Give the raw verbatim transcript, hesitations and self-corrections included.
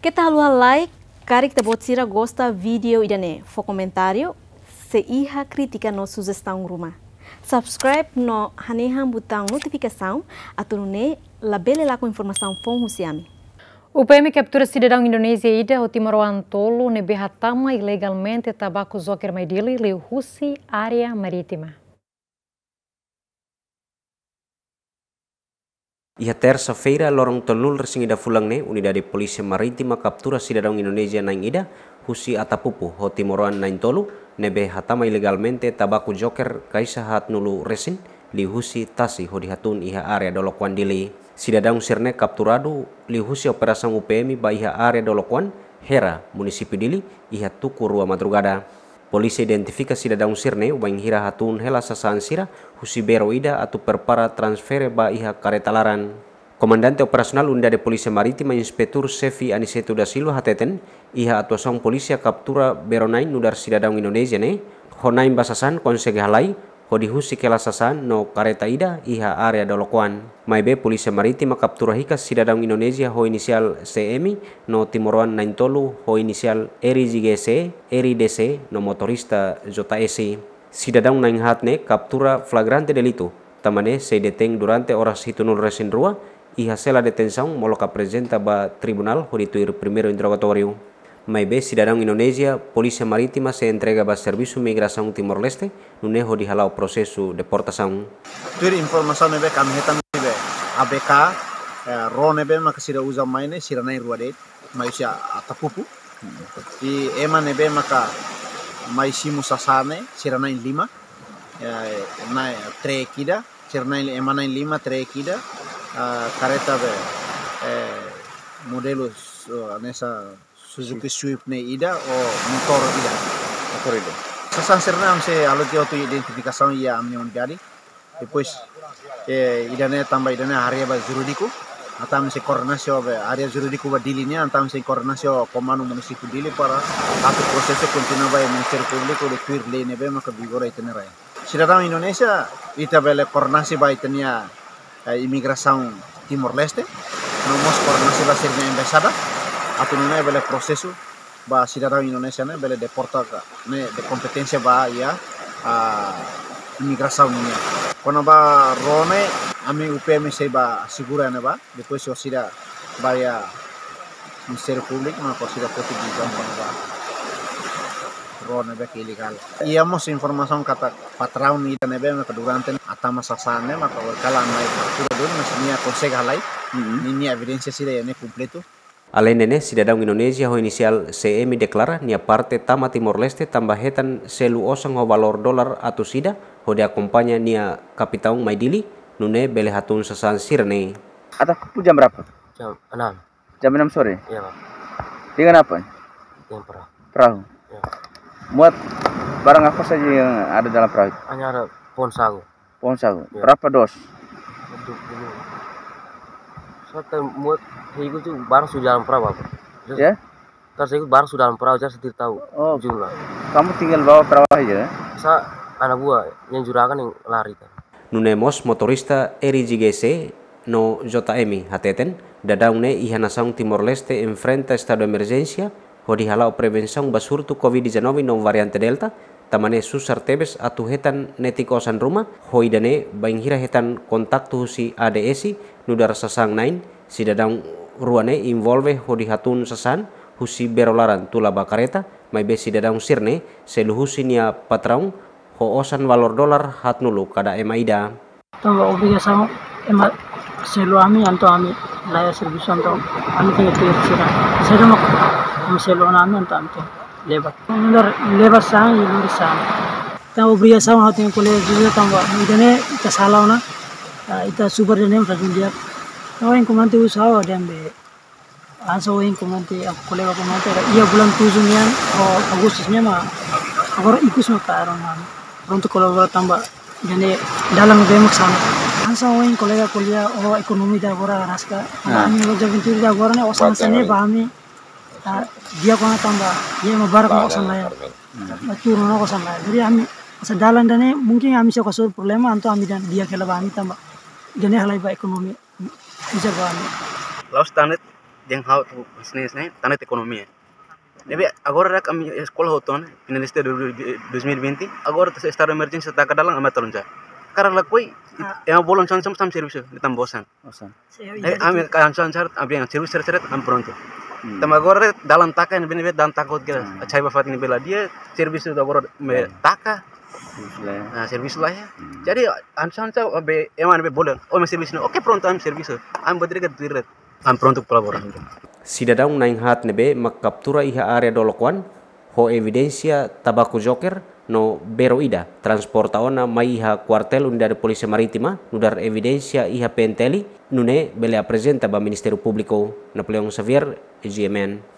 Que tal o like? Cari que te sira gosta vídeo e dane for comentário se iha crítica no sugestão ruma. Subscribe no hanehan botão notificação aturune labele lá com informação fon husiami. O P M captura cidadão Indonésia ida ao Timor Tolo nebe hatama ilegalmente tabaco Zoker Maidili leu Husi área marítima. E a terça-feira, lorong tolul resingida fulangne, Unidade Polícia Marítima captura cidadão Indonésia naing ida, Husi Atapupu, ho Timoroan naing tolu, nebe hatama ilegalmente tabaco Joker kaisa hat nulu resin, li Husi Tasi ho dihatun iha area Dolokuan dili. Cidadão sirne capturado li Husi operação U P M ba iha area Dolokuan, Hera, município dili, iha tuku rua madrugada. Polisi identifika cidadão sirne ubaing hira hatun hela sasaan sira husi bero ida atau perpara transfer ba iha karetalaran. Komandante operasional Unidade Polícia Marítima Inspektur Sefi Anisetu da Silva hateten iha atuação polícia captura beronain nudar cidadão Indonesia ne honain basasan konsege halai hodi husi kela sasan no kareta ida iha area Dolokuan. Maibe Polícia Marítima captura hika cidadão Indonesia ho inisial C M no Timoroan nain tolu ho inisial Eri J G C, Eri D C no motorista J S. Cidadão nain hatne captura flagrante delito. Tamane se deteng durante horas hitunul resin rua iha sela detenção moloka presenta ba tribunal ho dituir primeiro interrogatório. Maibe cidadão Indonésia, Polícia Marítima se entrega ba Serviço Migração Timor-Leste, nuneho dihalau prosesu deportação. Tuir informação nebe kami hetan nebe A B K ro nebe maka sida uza maine sira nai ruade maisia Atapupu. Di ema nebe maka maisi musasane sira nai lima nai tre kida sira nai ema nai lima tre kida kareta be modelo nessa Suzuki Swift ne ida o motor ida motor ida sasan serna amse aloki auto identificação ia amne unidade depois eh idane tambah idane area ba juridiku atam se coordenasio ba area juridiku ba dilinya antam se coordenasio komando municipio dili para satu proseso continua ba Ministerio Público de tuir le nebe maka vigora itenera cidadão Indonesia ita bele coordenasi ba itenia imigração Timor-Leste nomos coordenasi ba sirna embasada atau nuna bele prosesu ba cidadão Indonesia ne bele deporta ne de competência ba ya a imigração nia kono ba rone ami U P M se ba segura ne ba depois se sida ba ya Ministério Público ma ko sida poti bizam kono ba rone be ilegal iamos informação kata patrão ni ne be ma durante atama sasane ma ko kala mai faktura dun masnia konsega halai ni evidencia sida ne completo. Além nene, cidadão Indonésia ho inisial C M deklara nia parte tama Timor-Leste tambahetan selu osang ho valor dolar atau sida ho de acompanya nia kapitão Maidili nune bele hatun sasan sirne. Atapupu jam berapa? Jam enam. Jam enam sore? Iya, Pak. Dengan apa? Dengan perahu. Perahu? Ya. Muat barang apa saja yang ada dalam perahu? Hanya ada pohon sagu. Pohon sagu? Ya. Berapa dos? Untuk ini. Saya muat ikut tuh barang sudah dalam perahu, Pak. Just, Ya? Terus ikut barang sudah dalam perahu, saya sendiri tahu Oh, jumlah. kamu tinggal bawa perahu aja? Saya anak buah yang juragan yang lari kan. Nunemos motorista Eri J G C no J M hateten dadaune ihanasang Timor-Leste enfrenta estado de emergencia ho dihalau prevenção basurtu COVID dezenove no variante Delta tamane susar tebes atuhetan netikosan rumah ho idane bainghira hetan kontak tuhusi A D S nudar sasang nain sidadang ruane involve ho dihatun sasan husi berolaran tula bakareta mai be sidadang sirne seluhusi nia patraung ho osan valor dolar hat nulu kada emaida. Tunggu obligação ema selo ami anto ami laya serviço anto ami tinha que tirar selo mak am selo nami anto anto lebat nundar lebat sang ilur sang ta obligação ha tinha kole jujo tamba idane ita salauna ita super dene rajun dia tau yang komante usaha dembe aso yang komante aku kolega komante ia bulan tujuh nian oh Agustusnya mah agora ikut semua taruh nami untuk kolaborasi tambah jadi dalam bemak sana ansa oin kolega kuliah oh ekonomi da agora raska kami wajah ventur da agora ne osan sane bahami dia kona tambah dia mabarak mo osan lain turun no osan lain jadi kami asa dalan dane mungkin kami sih kasur problema anto kami dan dia kela bahami tambah jadi halai ba ekonomi bisa bahami laos tanet yang hau tu bisnis nih tanah ekonomi. Jadi agora kami sekolah hoton finalista dua ribu dua puluh agora tu estado emergency tak kadalang amat terunca. Karena lakui yang bolon sam sam service di tambosan. Bosan. Eh kami kan sam sam abis yang service seret am pronto. Tama agora dalam taka ini benar dan takut kita. Cai bafat ini bela dia service tu agora me taka. Nah, service lah ya. Jadi ansam sam abe eman abe boleh. Oh me service no. Oke pronto am service. Am bodri ke tiret. Am pronto colaborar. Sidadang naing hat nebe makaptura iha area dolokwan ho evidencia tabaco joker no bero ida transporta ona mai iha kuartel unidade polisi maritima nudar evidencia iha penteli nune bele apresenta ba Ministerio Público Napoleão Xavier E G M N